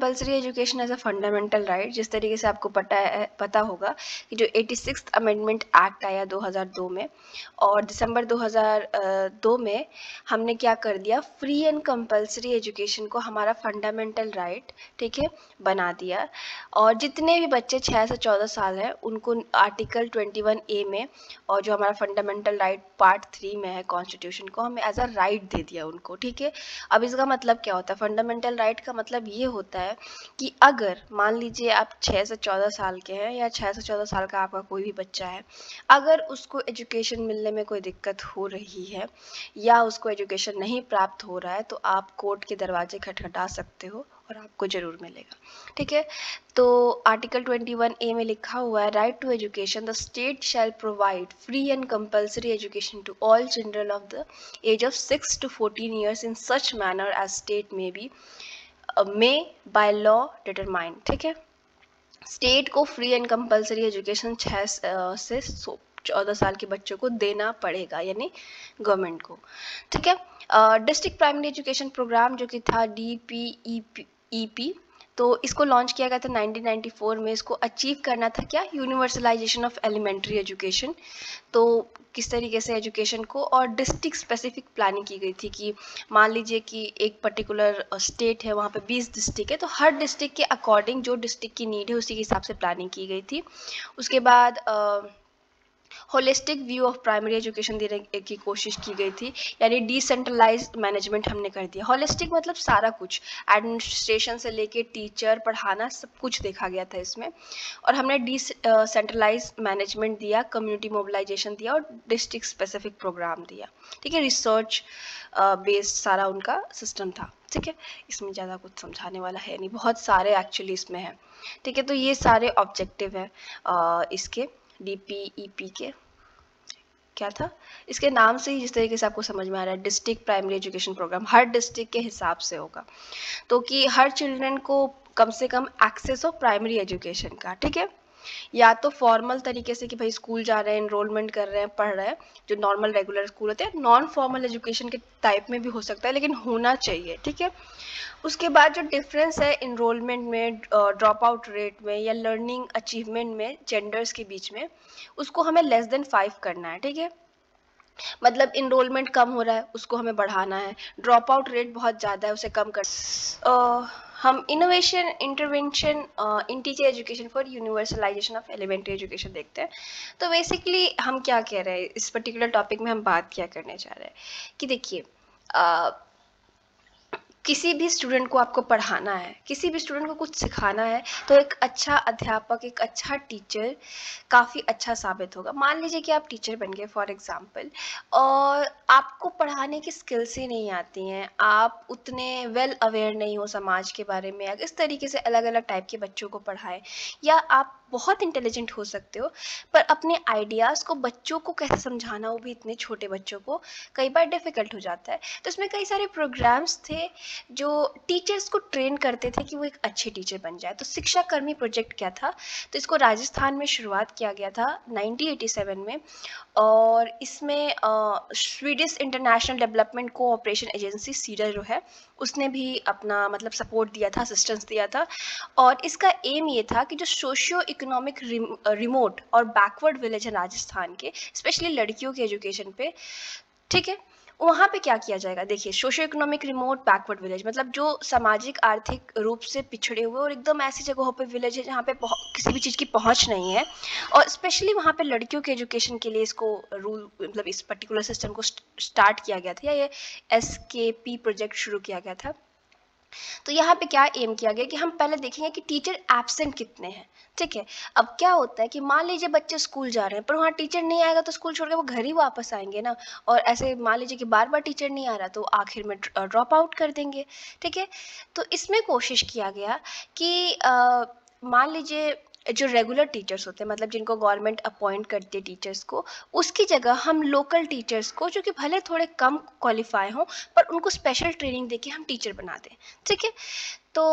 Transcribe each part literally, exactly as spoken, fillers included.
Compulsory education as a fundamental right, जिस तरीके से आपको पता है पता होगा कि जो एटी सिक्स अमेंडमेंट एक्ट आया दो हज़ार दो में, और दिसंबर दो हज़ार दो में हमने क्या कर दिया, फ्री एंड कंपलसरी एजुकेशन को हमारा फंडामेंटल राइट, ठीक है, बना दिया। और जितने भी बच्चे छः से चौदह साल हैं उनको आर्टिकल ट्वेंटी वन ए में, और जो हमारा फंडामेंटल राइट पार्ट थ्री में है कॉन्स्टिट्यूशन को, हमें एज अ राइट दे दिया उनको, ठीक है। अब इसका मतलब क्या होता है, फंडामेंटल राइट का मतलब ये होता है कि अगर मान लीजिए आप छः से चौदह साल के हैं, या छः से चौदह साल का आपका कोई भी बच्चा है, अगर उसको एजुकेशन मिलने में कोई दिक्कत हो रही है या उसको एजुकेशन नहीं प्राप्त हो रहा है, तो आप कोर्ट के दरवाजे खटखटा सकते हो और आपको ज़रूर मिलेगा, ठीक है। तो आर्टिकल ट्वेंटी वन ए में लिखा हुआ है, right to education, the state shall provide free and compulsory education to all children of the age of six to fourteen years in such manner as state may be may by law determine, ठीक है। State को free and compulsory education छः से चौदह साल के बच्चों को देना पड़ेगा, यानी गवर्नमेंट को, ठीक है। डिस्ट्रिक्ट प्राइमरी एजुकेशन प्रोग्राम जो कि था डी पी ई पी, तो इसको लॉन्च किया गया था नाइनटीन नाइंटी फोर में। इसको अचीव करना था क्या, यूनिवर्सलाइजेशन ऑफ एलिमेंट्री एजुकेशन। तो किस तरीके से एजुकेशन को, और डिस्ट्रिक्ट स्पेसिफिक प्लानिंग की गई थी कि मान लीजिए कि एक पर्टिकुलर स्टेट है, वहाँ पे बीस डिस्ट्रिक्ट है, तो हर डिस्ट्रिक्ट के अकॉर्डिंग जो डिस्ट्रिक्ट की नीड है उसी के हिसाब से प्लानिंग की गई थी। उसके बाद holistic view of primary education देने की कोशिश की गई थी, यानी डिसेंट्रलाइज्ड मैनेजमेंट हमने कर दिया। होलिस्टिक मतलब सारा कुछ, एडमिनिस्ट्रेशन से लेके टीचर, पढ़ाना, सब कुछ देखा गया था इसमें। और हमने डिसेंट्रलाइज्ड मैनेजमेंट दिया, कम्युनिटी मोबिलाइजेशन दिया और डिस्ट्रिक्ट स्पेसिफिक प्रोग्राम दिया, ठीक है। रिसर्च बेस्ड सारा उनका सिस्टम था, ठीक है। इसमें ज़्यादा कुछ समझाने वाला है नहीं, बहुत सारे एक्चुअली इसमें है, ठीक है। तो ये सारे ऑब्जेक्टिव है इसके डी पी ई पी के। क्या था, इसके नाम से ही जिस तरीके से आपको समझ में आ रहा है, डिस्ट्रिक्ट प्राइमरी एजुकेशन प्रोग्राम, हर डिस्ट्रिक्ट के हिसाब से होगा, तो कि हर चिल्ड्रन को कम से कम एक्सेस हो प्राइमरी एजुकेशन का, ठीक है। या तो फॉर्मल तरीके से कि भाई स्कूल जा रहे हैं, एनरोलमेंट कर रहे हैं, पढ़ रहे हैं, जो नॉर्मल रेगुलर स्कूल होते हैं, नॉन फॉर्मल एजुकेशन के टाइप में भी हो सकता है, लेकिन होना चाहिए, ठीक है। उसके बाद जो डिफरेंस है इनरोलमेंट में, ड्रॉप आउट रेट में, या लर्निंग अचीवमेंट में जेंडर्स के बीच में, उसको हमें लेस देन फाइव करना है, ठीक है। मतलब इनरोलमेंट कम हो रहा है, उसको हमें बढ़ाना है, ड्रॉप आउट रेट बहुत ज़्यादा है, उसे कम कर uh, हम innovation intervention in teacher education for universalisation of elementary education देखते हैं। तो बेसिकली हम क्या कह रहे हैं, इस पर्टिकुलर टॉपिक में हम बात क्या करने जा रहे हैं कि देखिए, uh, किसी भी स्टूडेंट को आपको पढ़ाना है, किसी भी स्टूडेंट को कुछ सिखाना है, तो एक अच्छा अध्यापक, एक अच्छा टीचर काफ़ी अच्छा साबित होगा। मान लीजिए कि आप टीचर बन गए फॉर एग्जांपल, और आपको पढ़ाने की स्किल्स ही नहीं आती हैं, आप उतने वेल अवेयर नहीं हो समाज के बारे में, अगर इस तरीके से अलग अलग टाइप के बच्चों को पढ़ाएं, या आप बहुत इंटेलिजेंट हो सकते हो पर अपने आइडियाज़ को बच्चों को कैसे समझाना, वो भी इतने छोटे बच्चों को, कई बार डिफ़िकल्ट हो जाता है। तो इसमें कई सारे प्रोग्राम्स थे जो टीचर्स को ट्रेन करते थे कि वो एक अच्छे टीचर बन जाए। तो शिक्षा कर्मी प्रोजेक्ट क्या था, तो इसको राजस्थान में शुरुआत किया गया था नाइनटीन एटी सेवन में, और इसमें Swedish International Development Cooperation Agency SIDA जो है उसने भी अपना मतलब सपोर्ट दिया था, असिस्टेंस दिया था। और इसका एम ये था कि जो सोशियो इकोनॉमिक रिमोट और बैकवर्ड विलेज है राजस्थान के, स्पेशली लड़कियों के एजुकेशन पे, ठीक है, वहाँ पे क्या किया जाएगा। देखिए, socio economic remote backward village मतलब जो सामाजिक आर्थिक रूप से पिछड़े हुए और एकदम ऐसी जगहों पे विलेज है जहाँ पे किसी भी चीज़ की पहुँच नहीं है, और स्पेशली वहाँ पे लड़कियों के एजुकेशन के लिए इसको रूल मतलब इस पर्टिकुलर सिस्टम को स्टार्ट किया गया था, या ये एस के पी प्रोजेक्ट शुरू किया गया था। तो यहाँ पे क्या एम किया गया कि हम पहले देखेंगे कि टीचर एब्सेंट कितने हैं, ठीक है। अब क्या होता है कि मान लीजिए बच्चे स्कूल जा रहे हैं पर वहाँ टीचर नहीं आएगा, तो स्कूल छोड़ के वो घर ही वापस आएंगे ना, और ऐसे मान लीजिए कि बार बार टीचर नहीं आ रहा तो आखिर में ड्रॉप आउट कर देंगे, ठीक है। तो इसमें कोशिश किया गया कि आ, मान लीजिए जो रेगुलर टीचर्स होते हैं, मतलब जिनको गवर्नमेंट अपॉइंट करती है टीचर्स को, उसकी जगह हम लोकल टीचर्स को, जो कि भले थोड़े कम क्वालिफाई हों पर उनको स्पेशल ट्रेनिंग देके हम टीचर बना दें, ठीक है। तो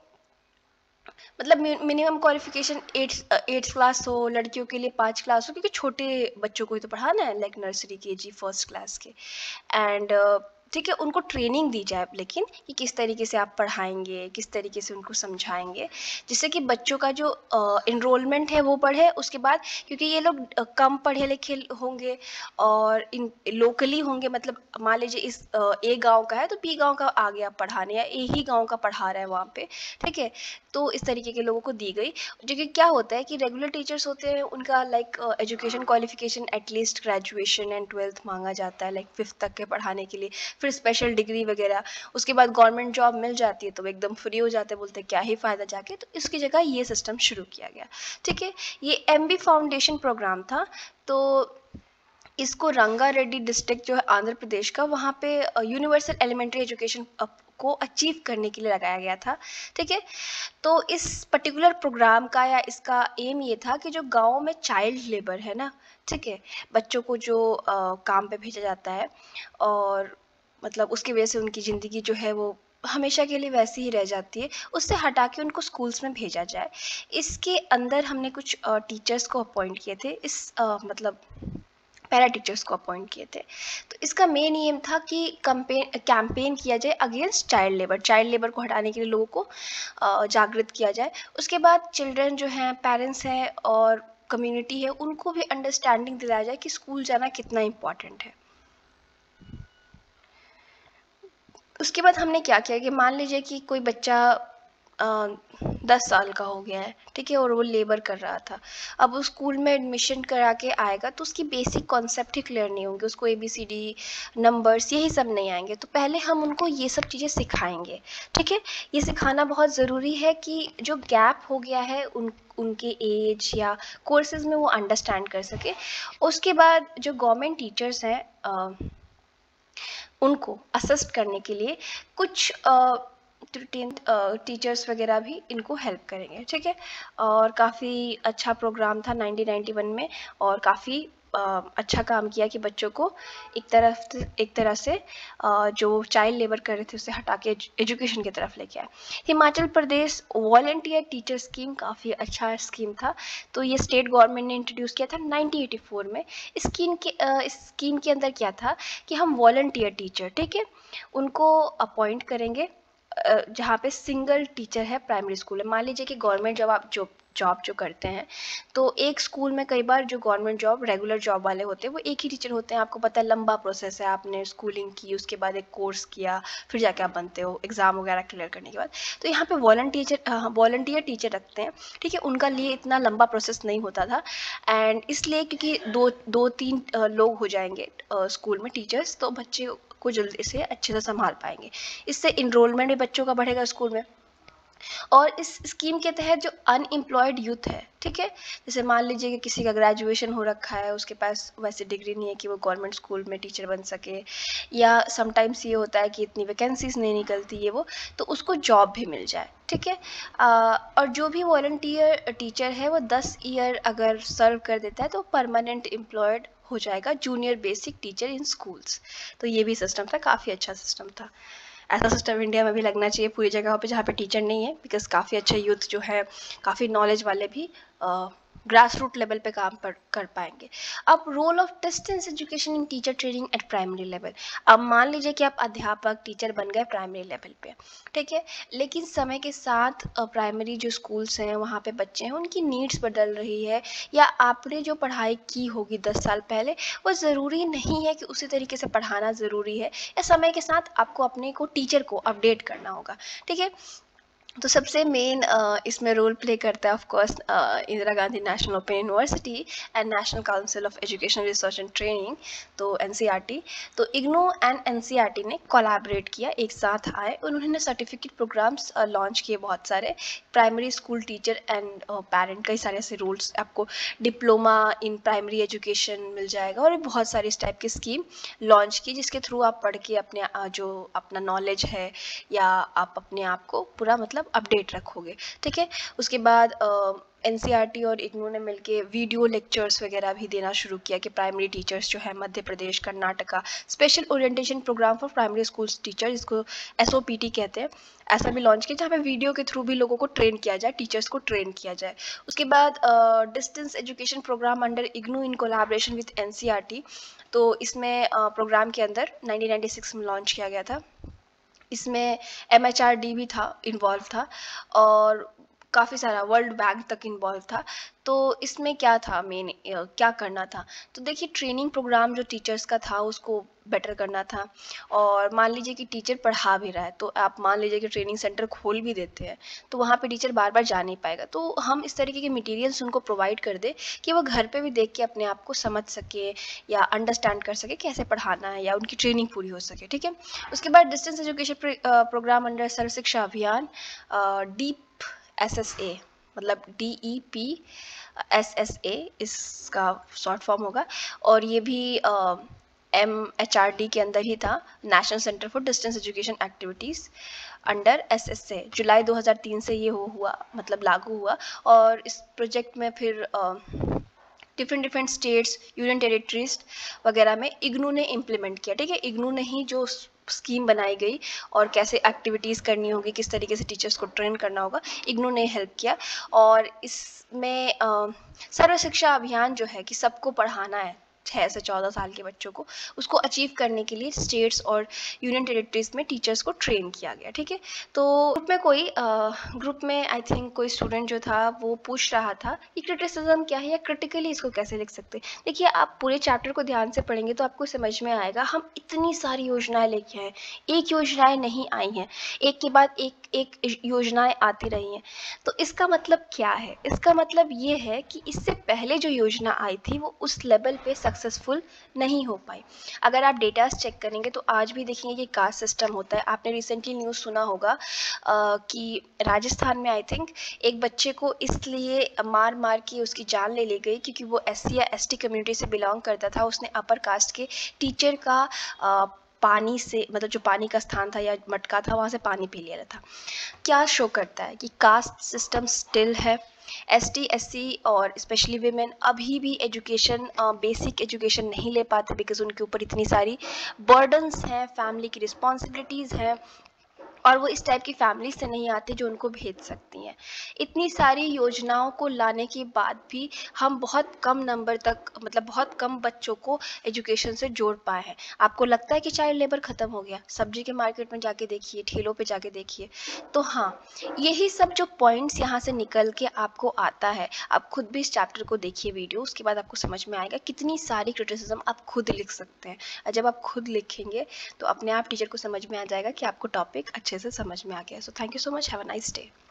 मतलब minimum qualification eighth eighth class हो, लड़कियों के लिए पाँच क्लास हो, क्योंकि छोटे बच्चों को ही तो पढ़ाना है, like nursery K G first class के। एंड ठीक है, उनको ट्रेनिंग दी जाए, लेकिन कि किस तरीके से आप पढ़ाएंगे, किस तरीके से उनको समझाएंगे, जिससे कि बच्चों का जो इनरोलमेंट है वो बढ़े। उसके बाद क्योंकि ये लोग अ, कम पढ़े लिखे होंगे और इन लोकली होंगे, मतलब मान लीजिए इस अ, ए गांव का है तो बी गांव का आ गया पढ़ाने, या ए ही गांव का पढ़ा रहा है वहाँ पे, ठीक है। तो इस तरीके के लोगों को दी गई, जो कि क्या होता है कि रेगुलर टीचर्स होते हैं उनका like education qualification at least graduation and twelfth मांगा जाता है, लाइक फिफ्थ तक के पढ़ाने के लिए, फिर स्पेशल डिग्री वगैरह। उसके बाद गवर्नमेंट जॉब मिल जाती है तो वो एकदम फ्री हो जाते हैं, बोलते हैं क्या ही फ़ायदा जाके, तो इसकी जगह ये सिस्टम शुरू किया गया, ठीक है। ये एम बी फाउंडेशन प्रोग्राम था। तो इसको रंगा रेड्डी डिस्ट्रिक्ट जो है आंध्र प्रदेश का, वहाँ पे यूनिवर्सल एलिमेंट्री एजुकेशन को अचीव करने के लिए लगाया गया था, ठीक है। तो इस पर्टिकुलर प्रोग्राम का या इसका एम ये था कि जो गाँव में चाइल्ड लेबर है ना, ठीक है, बच्चों को जो आ, काम पे भेजा जाता है और मतलब उसकी वजह से उनकी ज़िंदगी जो है वो हमेशा के लिए वैसी ही रह जाती है, उससे हटा के उनको स्कूल्स में भेजा जाए। इसके अंदर हमने कुछ टीचर्स को अपॉइंट किए थे, इस आ, मतलब पैरा टीचर्स को अपॉइंट किए थे। तो इसका मेन एम था कि कैंपेन कैंपेन किया जाए against child labour, child labour को हटाने के लिए लोगों को अ, जागृत किया जाए। उसके बाद चिल्ड्रन जो हैं, पेरेंट्स हैं और कम्युनिटी है, उनको भी अंडरस्टैंडिंग दिलाया जाए कि स्कूल जाना कितना इम्पॉर्टेंट है। उसके बाद हमने क्या किया कि मान लीजिए कि कोई बच्चा आ, दस साल का हो गया है, ठीक है, और वो लेबर कर रहा था। अब वो स्कूल में एडमिशन करा के आएगा तो उसकी बेसिक कॉन्सेप्ट ही क्लियर नहीं होंगे, उसको A B C D numbers यही सब नहीं आएंगे। तो पहले हम उनको ये सब चीज़ें सिखाएंगे, ठीक है। ये सिखाना बहुत ज़रूरी है कि जो गैप हो गया है उन उनके एज या कोर्सेज में वो अंडरस्टैंड कर सके। उसके बाद जो गवर्नमेंट टीचर्स हैं आ, उनको असिस्ट करने के लिए कुछ टीचर्स वगैरह भी इनको हेल्प करेंगे, ठीक है। और काफ़ी अच्छा प्रोग्राम था नाइनटीन नाइंटी वन में, और काफ़ी अच्छा काम किया कि बच्चों को एक तरफ एक तरह से uh, जो चाइल्ड लेबर कर रहे थे उससे हटा के एजुकेशन की तरफ लेके आए। Himachal Pradesh volunteer teacher scheme काफ़ी अच्छा स्कीम था। तो ये स्टेट गवर्नमेंट ने इंट्रोड्यूस किया था नाइनटीन एटी फोर में। इस स्कीम के uh, इस स्कीम के अंदर क्या था कि हम वॉलंटियर टीचर, ठीक है, उनको अपॉइंट करेंगे जहाँ पे सिंगल टीचर है प्राइमरी स्कूल में। मान लीजिए कि गवर्नमेंट जब आप जो जॉब जो करते हैं तो एक स्कूल में कई बार जो गवर्नमेंट जॉब रेगुलर जॉब वाले होते हैं वो एक ही टीचर होते हैं। आपको पता है लंबा प्रोसेस है, आपने स्कूलिंग की, उसके बाद एक कोर्स किया, फिर जाके आप बनते हो एग्ज़ाम वगैरह क्लियर करने के बाद। तो यहाँ पे वॉलंटियर वॉलंटियर टीचर रखते हैं, ठीक है। उनका लिए इतना लंबा प्रोसेस नहीं होता था, एंड इसलिए क्योंकि दो दो तीन लोग हो जाएंगे स्कूल में टीचर्स, तो बच्चे को जल्दी से अच्छे से संभाल पाएंगे। इससे इनरोलमेंट भी बच्चों का बढ़ेगा स्कूल में। और इस स्कीम के तहत जो अनएम्प्लॉयड यूथ है, ठीक है, जैसे मान लीजिए कि किसी का ग्रेजुएशन हो रखा है, उसके पास वैसे डिग्री नहीं है कि वो गवर्नमेंट स्कूल में टीचर बन सके, या समटाइम्स ये होता है कि इतनी वैकेंसीज नहीं निकलती है वो, तो उसको जॉब भी मिल जाए, ठीक है। और जो भी वॉलंटियर टीचर है वो दस ईयर अगर सर्व कर देता है तो परमानेंट एम्प्लॉयड हो जाएगा, junior basic teacher in schools. तो ये भी सिस्टम था, काफ़ी अच्छा सिस्टम था। ऐसा सिस्टम इंडिया में भी लगना चाहिए पूरी जगह पे जहाँ पे टीचर नहीं है, बिकॉज काफ़ी अच्छे यूथ जो है, काफ़ी नॉलेज वाले भी ग्रास रूट लेवल पे काम पर कर पाएंगे। अब role of distance education in teacher training at primary level. अब मान लीजिए कि आप अध्यापक टीचर बन गए प्राइमरी लेवल पे, ठीक है, लेकिन समय के साथ प्राइमरी जो स्कूल्स हैं वहाँ पे बच्चे हैं, उनकी नीड्स बदल रही है, या आपने जो पढ़ाई की होगी दस साल पहले वो ज़रूरी नहीं है कि उसी तरीके से पढ़ाना ज़रूरी है, या समय के साथ आपको अपने को टीचर को अपडेट करना होगा, ठीक है। तो सबसे मेन इसमें रोल प्ले करता है of course Indira Gandhi National Open University and National Council of Education Research and Training, तो एन सी आर टी। तो IGNOU and N C R T ने कोलैबोरेट किया, एक साथ आए, उन्होंने सर्टिफिकेट प्रोग्राम्स लॉन्च किए बहुत सारे, primary school teacher and parent, कई सारे ऐसे रोल्स, आपको डिप्लोमा इन प्राइमरी एजुकेशन मिल जाएगा, और बहुत सारी इस टाइप की स्कीम लॉन्च की जिसके थ्रू आप पढ़ के अपने uh, जो अपना नॉलेज है या आप अपने आप को पूरा मतलब अपडेट रखोगे, ठीक है। उसके बाद एनसीईआरटी और इग्नू ने मिलके वीडियो लेक्चर्स वगैरह भी देना शुरू किया कि प्राइमरी टीचर्स जो है Madhya Pradesh, Karnataka, special orientation programme for primary school teacher, जिसको एसओपीटी कहते हैं, ऐसा भी लॉन्च किया जहाँ पे वीडियो के थ्रू भी लोगों को ट्रेन किया जाए, टीचर्स को ट्रेन किया जाए। उसके बाद distance education programme under IGNOU in collaboration with NCERT, तो इसमें प्रोग्राम uh, के अंदर नाइनटीन नाइंटी सिक्स में लॉन्च किया गया था। इसमें एमएचआरडी भी था, इन्वॉल्व था, और काफ़ी सारा वर्ल्ड बैंक तक इन्वॉल्व था। तो इसमें क्या था, मेन क्या करना था, तो देखिए ट्रेनिंग प्रोग्राम जो टीचर्स का था उसको बेटर करना था। और मान लीजिए कि टीचर पढ़ा भी रहा है, तो आप मान लीजिए कि ट्रेनिंग सेंटर खोल भी देते हैं, तो वहाँ पे टीचर बार बार जा नहीं पाएगा, तो हम इस तरीके के मटेरियल्स उनको प्रोवाइड कर दे कि वो घर पे भी देख के अपने आप को समझ सके या अंडरस्टैंड कर सके कैसे पढ़ाना है, या उनकी ट्रेनिंग पूरी हो सके। ठीक है, उसके बाद distance education programme under Sarva Shiksha Abhiyan, DEP S S A, मतलब D E P S S A इसका शॉर्ट फॉर्म होगा, और ये भी एम एच आर डी के अंदर ही था, National Centre for Distance Education Activities under S S A. जुलाई दो हज़ार तीन से ये हो हुआ, मतलब लागू हुआ, और इस प्रोजेक्ट में फिर different different states, union territories वगैरह में इग्नू ने इम्प्लीमेंट किया। ठीक है, इग्नू ने ही जो स्कीम बनाई गई और कैसे एक्टिविटीज़ करनी होगी, किस तरीके से टीचर्स को ट्रेन करना होगा, इग्नू ने हेल्प किया। और इसमें सर्व शिक्षा अभियान जो है कि सबको पढ़ाना है, छः से चौदह साल के बच्चों को, उसको अचीव करने के लिए स्टेट्स और यूनियन टेरिटरीज में टीचर्स को ट्रेन किया गया। ठीक है, तो ग्रुप में कोई ग्रुप में आई थिंक कोई स्टूडेंट जो था वो पूछ रहा था कि क्रिटिसिज्म क्या है या क्रिटिकली इसको कैसे लिख सकते हैं। देखिए, आप पूरे चैप्टर को ध्यान से पढ़ेंगे तो आपको समझ में आएगा, हम इतनी सारी योजनाएं लेके आए, एक योजनाएं नहीं आई हैं, एक के बाद एक एक योजनाएं आती रही हैं। तो इसका मतलब क्या है, इसका मतलब ये है कि इससे पहले जो योजना आई थी वो उस लेवल पे सक्सेसफुल नहीं हो पाई। अगर आप डेटास चेक करेंगे तो आज भी देखेंगे कि कास्ट सिस्टम होता है। आपने रिसेंटली न्यूज़ सुना होगा आ, कि राजस्थान में आई थिंक एक बच्चे को इसलिए मार मार के उसकी जान ले ली गई क्योंकि वो एस सी या एस टी कम्युनिटी से बिलोंग करता था। उसने अपर कास्ट के टीचर का आ, पानी से, मतलब जो पानी का स्थान था या मटका था, वहाँ से पानी पी लिया था। क्या शो करता है कि कास्ट सिस्टम स्टिल है। एस टी एस सी और स्पेशली वीमेन अभी भी एजुकेशन, बेसिक एजुकेशन नहीं ले पाते बिकॉज उनके ऊपर इतनी सारी बर्डन्स हैं, फैमिली की रिस्पॉन्सिबिलिटीज़ हैं, और वो इस टाइप की फैमिली से नहीं आती जो उनको भेज सकती हैं। इतनी सारी योजनाओं को लाने के बाद भी हम बहुत कम नंबर तक, मतलब बहुत कम बच्चों को एजुकेशन से जोड़ पाए हैं। आपको लगता है कि चाइल्ड लेबर ख़त्म हो गया? सब्जी के मार्केट में जाके देखिए, ठेलों पे जाके देखिए। तो हाँ, यही सब जो पॉइंट्स यहाँ से निकल के आपको आता है, आप खुद भी इस चैप्टर को देखिए वीडियो, उसके बाद आपको समझ में आएगा कितनी सारी क्रिटिसिज्म आप खुद लिख सकते हैं। और जब आप खुद लिखेंगे तो अपने आप टीचर को समझ में आ जाएगा कि आपको टॉपिक अच्छे से समझ में आ गया। So thank you so much, have a nice day.